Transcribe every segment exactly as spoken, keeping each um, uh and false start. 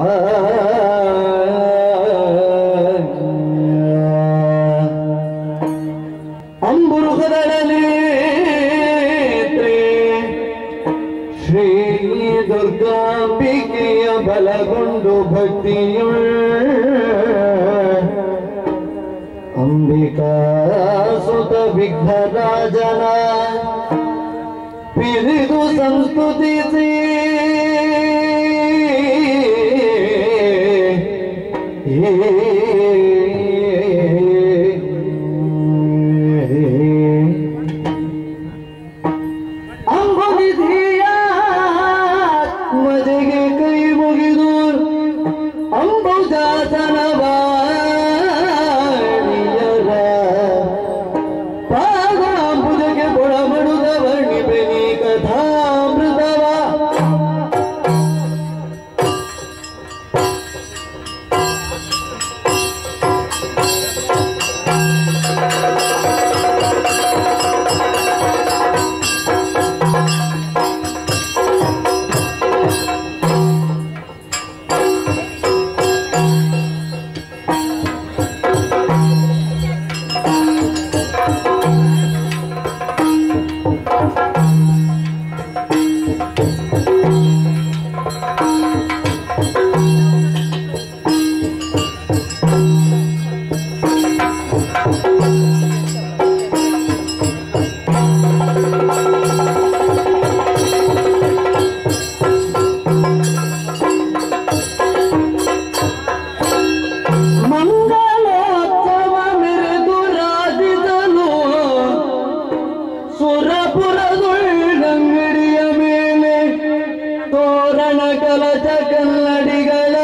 ಅಂಬುರುಗದಳಲಿ ಶ್ರೀ ದುರ್ಗಾಂಬಿಕೆಯ ಬಲಗೊಂಡು ಭಕ್ತಿಯುಳ್ಳ ಅಂಬಿಕಾ ಸುತ ವಿಘ್ನರಾಜನ ಪಿರಿದು ಸಂಸ್ತುತಿಸಿ ಅಂಬುದಿಯ ಮದಿಗೆ ಕೈ ಮುಗಿದು ಅಂಬುಜಾತನ ಸುರಪುರದುಳ್ಳಂಗಡಿಯ ಮೇಲೆ ತೋರಣ ಕಲಚ ಕನ್ನಡಿಗಳ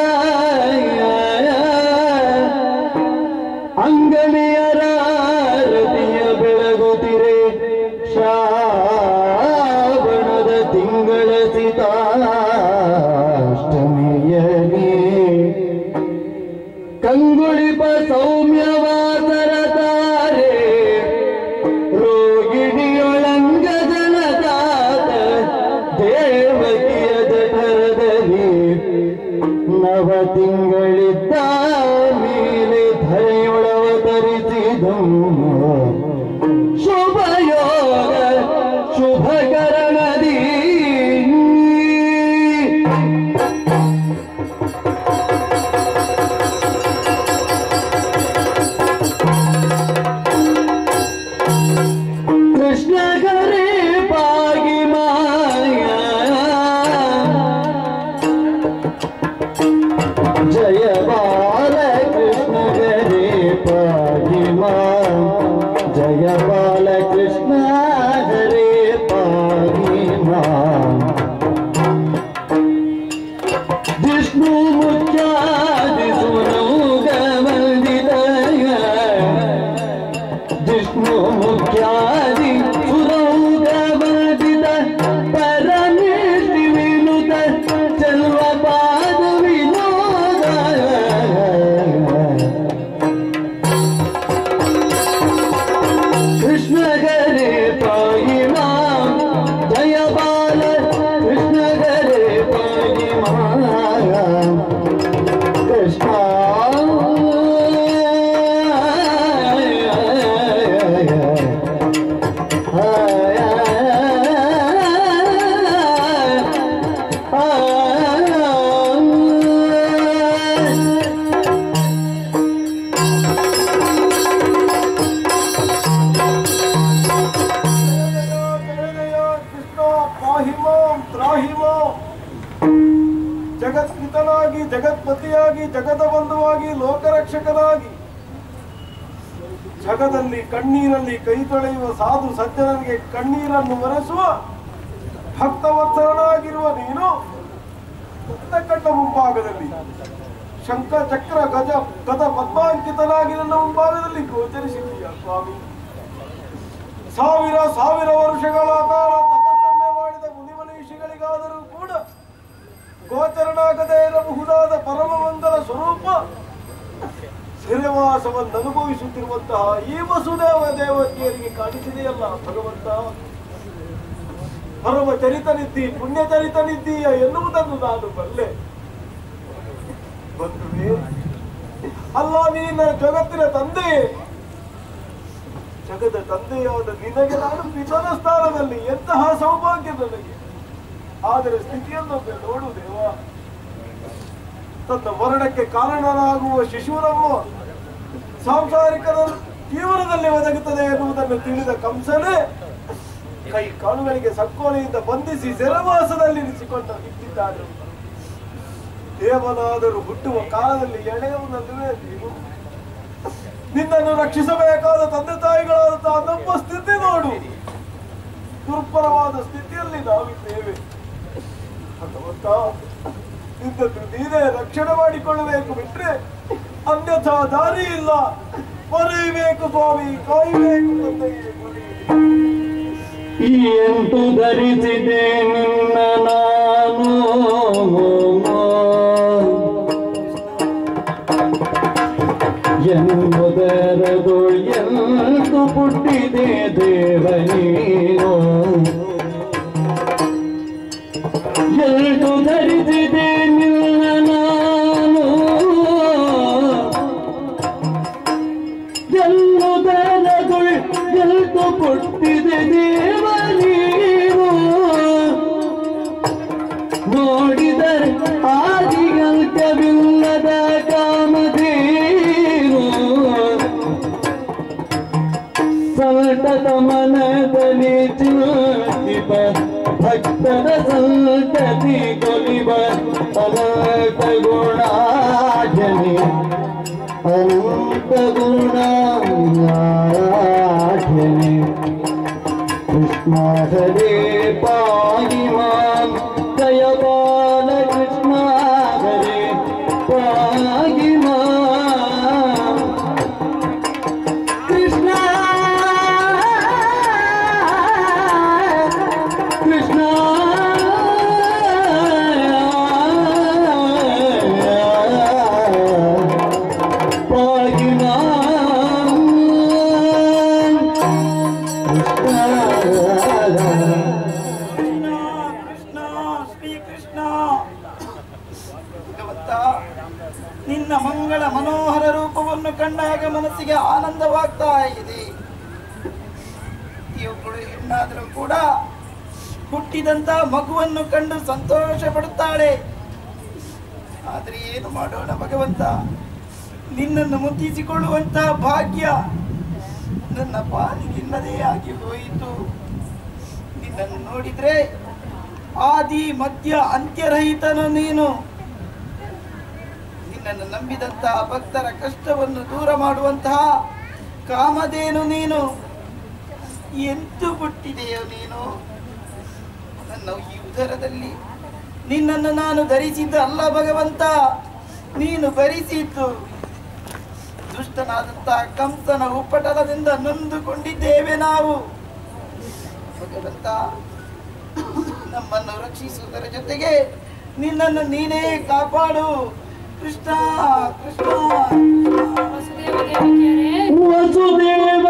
ಅಂಗಡಿಯರ ರತಿಯ ಬೆಳಗುತ್ತಿರೆ ಶ್ರಾವಣದ ತಿಂಗಳ ಸಿತಾಷ್ಟಮಿಯಲಿ ಕಂಗುಳಿಪ ಸೌಮ್ಯವಾದರ ತಾರೆ ರೋಗಿಣಿಯೊಳಂಗ ಜನತಾತ ದೇವಕಿಯ ಜಠರದಲ್ಲಿ ನವ ತಿಂಗಳಿದ್ದ ಮೇಲೆ ಧರೆಯೊಳವತರಿಸಿದು ಶುಭಯೋಗ ಶುಭಕರಣದಿ ಕೃಷ್ಣ ಗರೆ ಪಾಗಿ ಮಾಯ ಜಯ ಬಾಲ ಕೃಷ್ಣ ಗರೆ ಪಾಗಿ ಮಾ ಜಯ ಬಾಲ ಕೃಷ್ಣ ಹರೇ ಪಾಗಿ ಮಾ ವಿಷ್ಣು ಮುಖ್ಯಾದಿ ಸುನೌಗಮಂದಿತ ವಿಷ್ಣು ಮುಖ್ಯಾದಿ ಸುರೌಗಮಂದಿತ ಪರಮೇಶ್ವರಿ ವಿನುತ ಚಲ್ವ ಪಾದ ವಿನೋದ ಕೃಷ್ಣ ಗರೆ ಪಾಯಿ ಮಾ ಜಯ ಬಾಲ ಕೃಷ್ಣ ಗರೆ ಪಾಯಿ ಮಾ ಕೃಷ್ಣ ಜಗತ್ಪಿತನಾಗಿ ಜಗತ್ಪತಿಯಾಗಿ ಜಗದ ಬಂಧುವಾಗಿ ಲೋಕರಕ್ಷಕನಾಗಿ ಜಗದಲ್ಲಿ ಕಣ್ಣೀರಲ್ಲಿ ಕೈ ತೊಳೆಯುವ ಸಾಧು ಸಜ್ಜನನಿಗೆ ಕಣ್ಣೀರನ್ನು ಒರೆಸುವ ಭಕ್ತವತ್ಸರನಾಗಿರುವ ನೀನು ಕಂಡ ಮುಂಭಾಗದಲ್ಲಿ ಶಂಖ ಚಕ್ರ ಗಜ ಗದ ಪದ್ಮಾಂಕಿತನಾಗಿ ನನ್ನ ಮುಂಭಾಗದಲ್ಲಿ ಗೋಚರಿಸಿದೀಯ ಸ್ವಾಮಿ. ಸಾವಿರ ಸಾವಿರ ವರ್ಷಗಳ ಕಾಲ ತಪಸ್ಸನ್ನೇ ಮಾಡಿದ ಮುನಿಮನೀಷಿಗಳಿಗಾದರೂ ಕೂಡ ಗೋಚರನಾಗದೇ ಇರಬಹುದಾದ ಪರಮವಂದರ ಸ್ವರೂಪ ಸಿರಿವಾಸವನ್ನು ಅನುಭವಿಸುತ್ತಿರುವಂತಹ ಈ ವಸುದೇವ ದೇವಕಿಯರಿಗೆ ಕಾಣಿಸಿದೆಯಲ್ಲ ಭಗವಂತ. ಪರಮ ಚರಿತನಿದ್ದಿ ಪುಣ್ಯ ಚರಿತನಿದ್ದೀಯ ಎನ್ನುವುದನ್ನು ನಾನು ಬಲ್ಲೆ. ಬಂಧುವೇ, ಅಲ್ಲ ನೀನ ಜಗತ್ತಿನ ತಂದೆ, ಜಗದ ತಂದೆಯಾದ ನಿನಗೆ ನಾನು ಪಿತನ ಸ್ಥಾನದಲ್ಲಿ, ಎಂತಹ ಸೌಭಾಗ್ಯ ನನಗೆ. ಆದರೆ ಸ್ಥಿತಿಯನ್ನು ನೋಡು ದೇವ, ತನ್ನ ಮರಣಕ್ಕೆ ಕಾರಣನಾಗುವ ಶಿಶುವನ್ನು ಸಾಂಸಾರಿಕರ ಜೀವನದಲ್ಲಿ ಒದಗುತ್ತದೆ ಎನ್ನುವುದನ್ನು ತಿಳಿದ ಕಂಸನೇ ಕೈ ಕಾಲುಗಳಿಗೆ ಸಕ್ಕೋಲೆಯಿಂದ ಬಂಧಿಸಿ ಸೆರೆವಾಸದಲ್ಲಿ ಇರಿಸಿಕೊಂಡು ಇಟ್ಟಿದ್ದಾನೆ. ದೇವನಾದರೂ ಹುಟ್ಟುವ ಕಾಲದಲ್ಲಿ ಎಳೆಯುವುದಲ್ಲವೇ ನೀನು? ನಿನ್ನನ್ನು ರಕ್ಷಿಸಬೇಕಾದ ತಂದೆ ತಾಯಿಗಳಾದಂತಹ ನಮ್ಮ ಸ್ಥಿತಿ ನೋಡು. ದುರ್ಬಲವಾದ ಸ್ಥಿತಿಯಲ್ಲಿ ನಾವಿದ್ದೇವೆ. ಭಗವಂತ, ನಿನ್ನನ್ನು ನೀನೇ ರಕ್ಷಣೆ ಮಾಡಿಕೊಳ್ಳಬೇಕು ಬಿಟ್ರೆ ಅನ್ಯಥಾ ದಾರಿ ಇಲ್ಲ. ಮರೆಯಬೇಕು ಸ್ವಾಮಿ, ಕಾಯಬೇಕು ತಂದೆಗೆ. ಎಂತು ಧರಿಸಿದೆ ನಿನ್ನ ನಾನು, ಎಂಬುದರದು ಎಂದು ಪುಟ್ಟಿದೆ ದೇವನೀನು. ಎಂದು ಧರಿಸಿದೆ ನಿನ್ನ ನಾನು, ಎಂಬುದರದು ಎಂದು ಪುಟ್ಟಿದೆ ದೇವನೀನು. ನೋಡಿದರೆ ಆದಿಗಂತ್ಯವಿಲ್ಲದ ಕಾಮಧೇನು, ಸಂತತ ಮನದಲ್ಲಿ ಚಿಂತಿಪ ಭಕ್ತರ ಸಂತತಿ ಕೊಲಿಬ ಅನಂತ ಗುಣಾಢ್ಯನಿ, ಅನಂತ ಗುಣಾಢ್ಯನಿ. ಕೃಷ್ಣ ಹರೇ ಪಾಹಿ ಮಾಂ, ಜಯ ಬಾಲ ಕೃಷ್ಣ ಹರೇ ಪಾಹಿ ಮಾಂ. ಕೃಷ್ಣ ಕೃಷ್ಣ ಪಾಹಿ ಮಾಂ. ನಿನ್ನ ಮಂಗಳ ಮನೋಹರ ರೂಪವನ್ನು ಕಂಡಾಗ ಮನಸ್ಸಿಗೆ ಆನಂದವಾಗ್ತಾ ಇದೆ. ಇವಳು ಹೆಣ್ಣಾದರೂ ಕೂಡ ಹುಟ್ಟಿದಂತ ಮಗುವನ್ನು ಕಂಡು ಸಂತೋಷ ಪಡುತ್ತಾಳೆ. ಆದ್ರೆ ಏನು ಮಾಡೋಣ ಭಗವಂತ, ನಿನ್ನನ್ನು ಮುದ್ದಿಸಿಕೊಳ್ಳುವಂತಹ ಭಾಗ್ಯ ನನ್ನ ಪಾಲಿಗಿಲ್ಲದೇ ಆಗಿ ಹೋಯಿತು. ನಿನ್ನನ್ನು ನೋಡಿದ್ರೆ ಆದಿ ಮಧ್ಯ ಅಂತ್ಯರಹಿತನು ನೀನು. ನಿನ್ನನ್ನು ನಂಬಿದಂತಹ ಭಕ್ತರ ಕಷ್ಟವನ್ನು ದೂರ ಮಾಡುವಂತಹ ಕಾಮಧೇನು ನೀನು. ಎಂತು ಹುಟ್ಟಿದೆಯೋ ನೀನು. ನನ್ನ ಈ ಉದರದಲ್ಲಿ ನಿನ್ನನ್ನು ನಾನು ಧರಿಸಿದ್ದ ಅಲ್ಲ ಭಗವಂತ, ನೀನು ಭರಿಸಿದ್ದು. ದುಷ್ಟನಾದಂತಹ ಕಂಸನ ಉಪ್ಪಟಲದಿಂದ ನೊಂದುಕೊಂಡಿದ್ದೇವೆ ನಾವು. ಭಗವಂತ, ನಮ್ಮನ್ನು ರಕ್ಷಿಸುವುದರ ಜೊತೆಗೆ ನಿನ್ನನ್ನು ನೀನೇ ಕಾಪಾಡು. ಕೃಷ್ಣ ಕೃಷ್ಣ. ವಸುದೇವ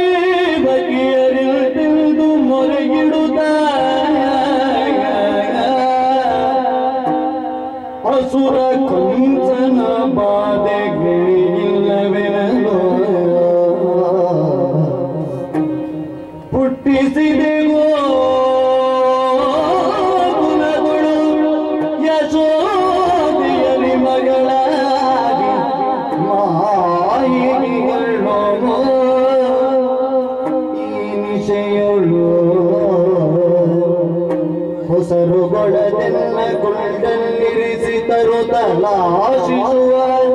ದೇವಕಿಯರಿದು ಮೊರೆಗಿಡುತ್ತ ಅಸುರ ಕಂಸನ ಬಾಧೆಗಳಿಲ್ಲವೆನೋ ಹುಟ್ಟಿಸಿದೆವೋ ಕುಲಗಳು ಯಶೋದೆಯಲಿ ಮಗಳಾಗಿ ಮಾಯಿನಿಗಳು ಈ ನಿಶೆಯಳು ಹೊಸರುಗೊಡದೆಲ್ಲ ಕೊಂಡಲ್ಲಿರಿಸಿ ತರುತ್ತಲಾಶಿಸುವ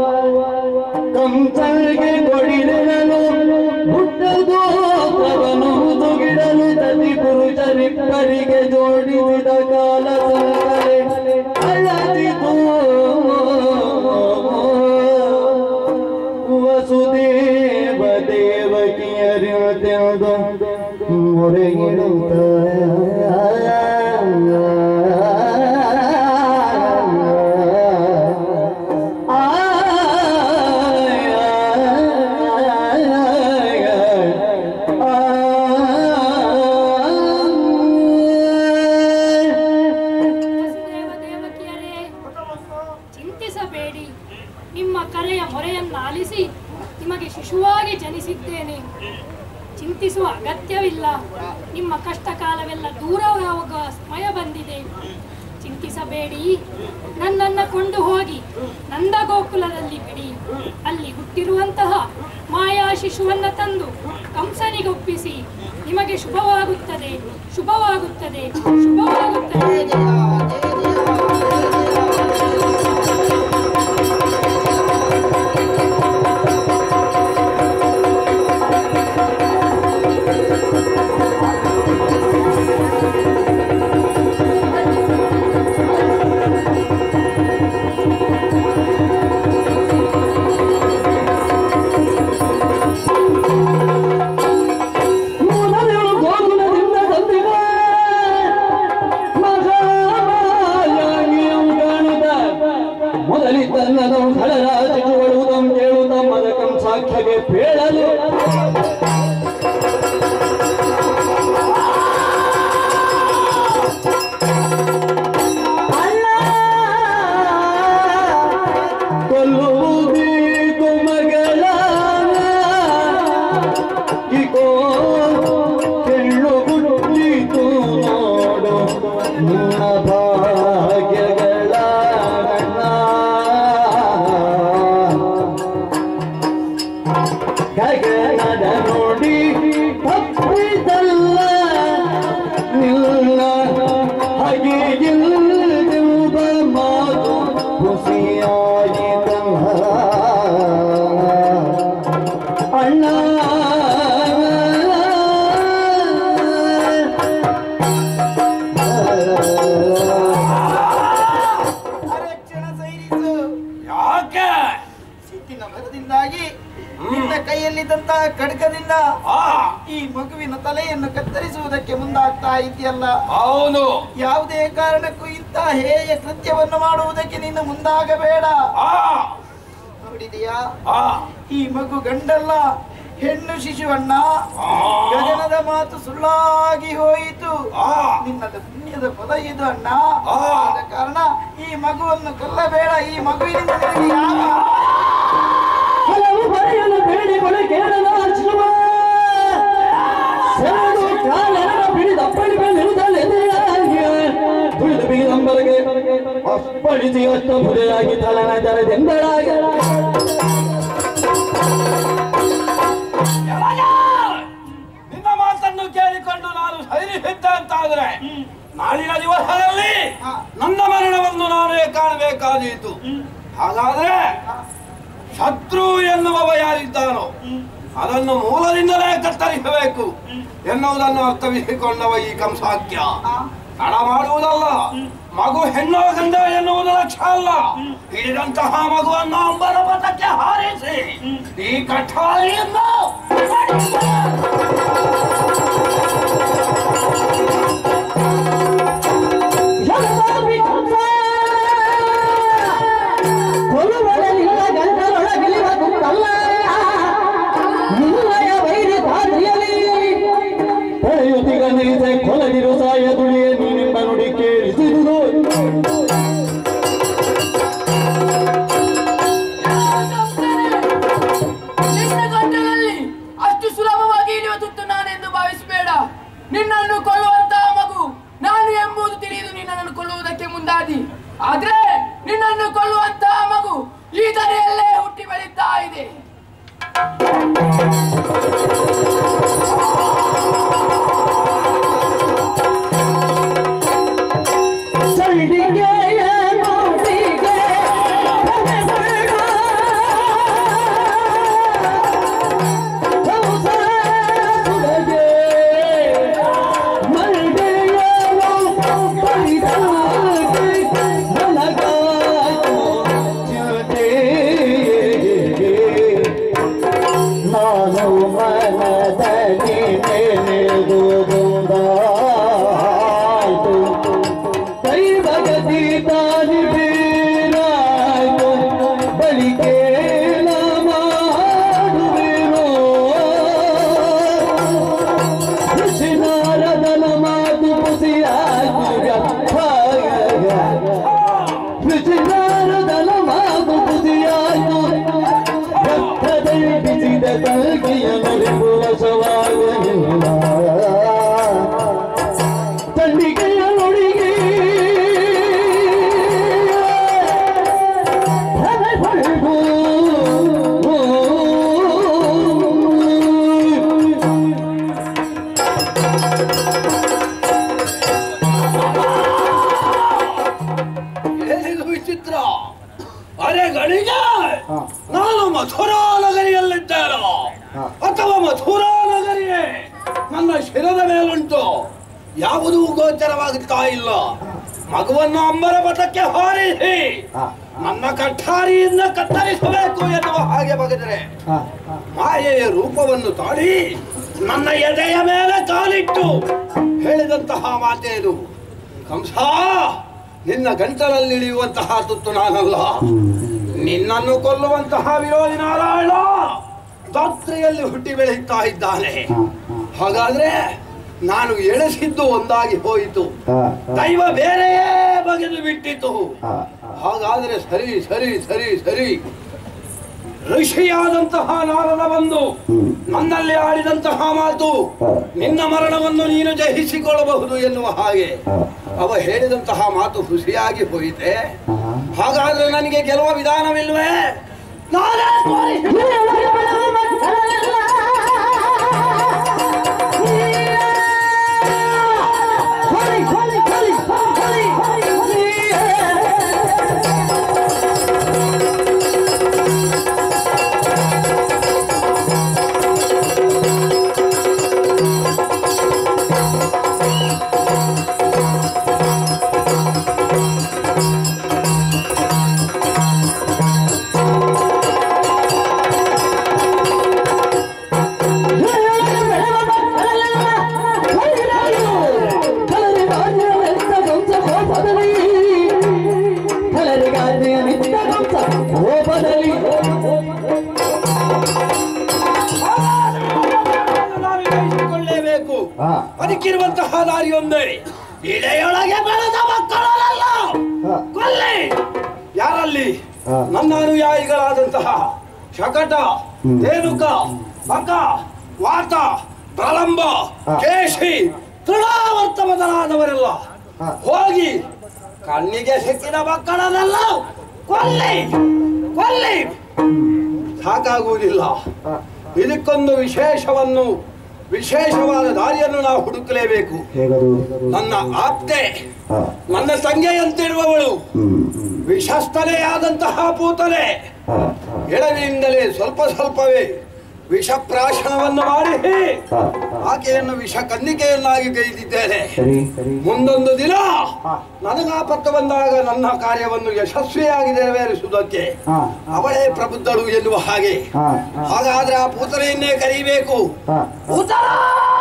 ಕಂಸನಿಗೆ ಕೊಡಿದೆನಲು ಹುಟ್ಟದು ಅವನು ಮುದುಗಿಡಲು ತತಿ ಪುರುಷರಿಬ್ಬರಿಗೆ ಜೋಡಿಸಿದ ಕಾಲ ಸಂಕಲೆ ಅಳದಿತು. ವಸುದೇವ ದೇವಕಿಯರಿತೆಂದು ಮೊರೆಗಿಡುತ್ತ ಮಾಡಿ ನಿಮ್ಮ ಕರೆಯ ಮೊರೆಯನ್ನು ಆಲಿಸಿ ನಿಮಗೆ ಶಿಶುವಾಗಿ ಜನಿಸಿದ್ದೇನೆ. ಚಿಂತಿಸುವ ಅಗತ್ಯವಿಲ್ಲ. ನಿಮ್ಮ ಕಷ್ಟ ಕಾಲವೆಲ್ಲ ದೂರವಾಗುವ ಸಮಯ ಬಂದಿದೆ. ಚಿಂತಿಸಬೇಡಿ. ನನ್ನನ್ನು ಕೊಂಡು ಹೋಗಿ ನಂದ ಗೋಕುಲದಲ್ಲಿ ಬಿಡಿ. ಅಲ್ಲಿ ಹುಟ್ಟಿರುವಂತಹ ಮಾಯಾ ಶಿಶುವನ್ನ ತಂದು ಕಂಸನಿಗೊಪ್ಪಿಸಿ. ನಿಮಗೆ ಶುಭವಾಗುತ್ತದೆ, ಶುಭವಾಗುತ್ತದೆ, ಶುಭವಾಗುತ್ತದೆ. ಸಾಖ್ಯಗೆ ಬೇಡಲು ಕೊಲ್ಲುವುದೀಗು ಮಗಳ ಇಗೋ ಕೆಳ್ಳು ಗುಟ್ಟಿತು ನೋಡು ನಿನ್ನ ಭಾಗ್ಯಗಳ ಗಗನದ ನೋಡಿ ತಪ್ಪಿದಲ್ಲ ನಿಲ್ಲ ಹಾಗೆ ಇಲ್ಲದೆಂಬ ಮಾತು ಖುಷಿಯಾಯಿತಲ್ಲ ಅಣ್ಣ. ಅರಕ್ಷಣ ಸೈರಿಸು. ಯಾಕೆ? ಸಿಟ್ಟಿನ ಭರದಿಂದಾಗಿ ನಿನ್ನ ಕೈಯಲ್ಲಿದ್ದಂತಹ ಖಡ್ಗದಿಂದ ಈ ಮಗುವಿನ ತಲೆಯನ್ನು ಕತ್ತರಿಸುವುದಕ್ಕೆ ಮುಂದಾಗ್ತಾ ಇದೆಯಲ್ಲ. ಹೌದು. ಯಾವುದೇ ಕಾರಣಕ್ಕೂ ಇಂತಹ ಹೇಯ ಕೃತ್ಯವನ್ನು ಮಾಡುವುದಕ್ಕೆ ನೀನು ಮುಂದಾಗಬೇಡ. ನೋಡಿದೆಯಾ, ಈ ಮಗು ಗಂಡಲ್ಲ, ಹೆಣ್ಣು ಶಿಶುವನ್ನ. ಗಗನದ ಮಾತು ಸುಳ್ಳಾಗಿ ಹೋಯಿತು. ನಿನ್ನದ ಪುಣ್ಯದ ಪದ ಇದು ಅಣ್ಣ. ಆದ ಕಾರಣ ಈ ಮಗುವನ್ನು ಕೊಲ್ಲಬೇಡ. ಈ ಮಗುವಿನಿಂದ ನಿನಗೆ ಯಾವ ಹಲವು ಬರೆಯಲು ಬೇಡಿಗಳು ಕೇಳಲು ಅರ್ಜುನ ಸೆಳೆದು ಕಾಲನ ಬಿಡಿದಪ್ಪಳಿಗೆ ತುಳಿದು ಬಿಗಿದಂಬರಿಗೆ ಅಪ್ಪಳಿಸಿ ಅಷ್ಟು ಬುಲೆಯಾಗಿ ತಲನ ಜರದೆಂದಳಾಗ ನಿನ್ನ ಮಾತನ್ನು ಕೇಳಿಕೊಂಡು ನಾನು ಸೈರಿಸಿದ್ದೆ ಅಂತಾದ್ರೆ ನಾಳಿನ ದಿವಸದಲ್ಲಿ ನನ್ನ ಮರಣವನ್ನು ನಾನೇ ಕಾಣಬೇಕಾದೀತು. ಹಾಗಾದ್ರೆ ಶತ್ರು ಎನ್ನುವವ ಯಾರಿದ್ದಾನೋ ಅದನ್ನು ಮೂಲದಿಂದಲೇ ಕತ್ತರಿಸಬೇಕು ಎನ್ನುವುದನ್ನು ಅರ್ಥವಿಸಿಕೊಂಡವ ಈ ಕಂಸಾಖ್ಯ. ತಡ ಮಾಡುವುದಲ್ಲ, ಮಗು ಹೆಣ್ಣೋ ಗಂಧ ಎನ್ನುವುದು ಲಕ್ಷ್ಯ ಅಲ್ಲ. ಹಿಡಿದಂತಹ ಮಗುವನ್ನು ಅಂಬರ ಪಥಕ್ಕೆ ಹಾರಿಸಿ ಈ ಕಠಾರಿಯನ್ನು ಕೊಲದಿರು ಸಾಯ ದುಡಿಯ ನೀನೆಂಬ ನುಡಿ ಕೇಳಿಸಿದುದು. ನಿನ್ನ ಗಂಟಲಲ್ಲಿ ಗಳಿಗೆ ಹಾ. ನಾನು ಮಥುರಾ ನಗರಿಯಲ್ಲಿದ್ದೇನೋ ಹಾ. ಅಥವಾ ಮಥುರಾ ನಗರಿಯೇ ನನ್ನ ಶಿರದ ಮೇಲುಂಟು ಯಾವುದೂ ಗೋಚರವಾಗುತ್ತಾ ಇಲ್ಲ. ಮಗುವನ್ನು ಅಂಬರ ಪಥಕ್ಕೆ ಹಾರಿಸಿ ಹಾ. ನನ್ನ ಕಠಾರಿಯಿಂದ ಕತ್ತರಿಸಬೇಕು ಎನ್ನುವ ಹಾಗೆ ಬಗೆದರೆ ಹಾ. ಮಾಯೆಯ ರೂಪವನ್ನು ತಾಳಿ ನನ್ನ ಎದೆಯ ಮೇಲೆ ಕಾಲಿಟ್ಟು ಹೇಳಿದಂತಹ ಮಾತೇನು, ಕಂಸ ನಿನ್ನ ಗಂಟಲಲ್ಲಿ ಇಳಿಯುವಂತಹ ತುತ್ತು ನಾನಲ್ಲ, ನಿನ್ನನ್ನು ಕೊಲ್ಲುವಂತಹ ವಿರೋಧಿ ನಾರಾಯಣ ದಾತ್ರಿಯಲ್ಲಿ ಹುಟ್ಟಿ ಬೆಳೆಯುತ್ತಾ ಇದ್ದಾನೆ. ಹಾಗಾದ್ರೆ ನಾನು ಎಳೆಸಿದ್ದು ಒಂದಾಗಿ ಹೋಯಿತು, ದೈವ ಬೇರೆಯೇ ಬಗೆದು ಬಿಟ್ಟಿತು. ಹಾಗಾದ್ರೆ ಸರಿ ಸರಿ ಸರಿ ಸರಿ ಋಷಿಯಾದಂತಹ ನಾರದ ಬಂದು ನನ್ನಲ್ಲಿ ಆಡಿದಂತಹ ಮಾತು ನಿನ್ನ ಮರಣವನ್ನು ನೀನು ಜಯಿಸಿಕೊಳ್ಳಬಹುದು ಎನ್ನುವ ಹಾಗೆ ಅವ ಹೇಳಿದಂತಹ ಮಾತು ಹುಸಿಯಾಗಿ ಹೋಯಿತೆ. ಹಾಗಾದ್ರೆ ನನಗೆ ಗೆಲ್ಲುವ ವಿಧಾನವಿಲ್ವೇ? ನಾನೇ ಅದಕ್ಕಿರುವಂತಹ ದಾರಿಯೊಂದೇ, ಇಳೆಯೊಳಗೆ ಬೆಳೆದ ಮಕ್ಕಳಲ್ಲ ಕೊಲ್ಲಿ. ಯಾರಲ್ಲಿ ನನ್ನ ಅನುಯಾಯಿಗಳಾದಂತಹ ಶಕಟ, ರೇಣುಕ, ಬಕ, ವಾತ, ಪ್ರಲಂಬ, ಕೇಶಿ, ತೃಣಾವರ್ತ ಮೊದಲಾದವರೆಲ್ಲ ಹೋಗಿ ಕಣ್ಣಿಗೆ ಸಿಕ್ಕಿದ ಮಕ್ಕಳನ್ನೆಲ್ಲ ಕೊಲ್ಲಿ ಕೊಲ್ಲಿ. ಸಾಕಾಗುವುದಿಲ್ಲ, ಇದಕ್ಕೊಂದು ವಿಶೇಷವನ್ನು ವಿಶೇಷವಾದ ದಾರಿಯನ್ನು ನಾವು ಹುಡುಕಲೇಬೇಕು. ನನ್ನ ಆಪ್ತೆ, ನನ್ನ ತಂಗೆಯಂತಿರುವವಳು ವಿಷಸ್ಥಲೆಯಾದಂತಹ ಪೂತಲೆ ಎಳವಿಯಿಂದಲೇ ಸ್ವಲ್ಪ ಸ್ವಲ್ಪವೇ ವಿಷಪ್ರಾಶನವನ್ನು ಮಾಡಿ ಆಕೆಯನ್ನು ವಿಷ ಕನ್ನಿಕೆಯನ್ನಾಗಿ ಗೈದಿದ್ದೇನೆ. ಮುಂದೊಂದು ದಿನ ನನಗಾಪತ್ತು ಬಂದಾಗ ನನ್ನ ಕಾರ್ಯವನ್ನು ಯಶಸ್ವಿಯಾಗಿ ನೆರವೇರಿಸುವುದಕ್ಕೆ ಅವಳೇ ಪ್ರಬುದ್ಧಳು ಎನ್ನುವ ಹಾಗೆ. ಹಾಗಾದ್ರೆ ಆ ಪೂತನೆಯನ್ನೇ ಕರೀಬೇಕು. ಪೂತನ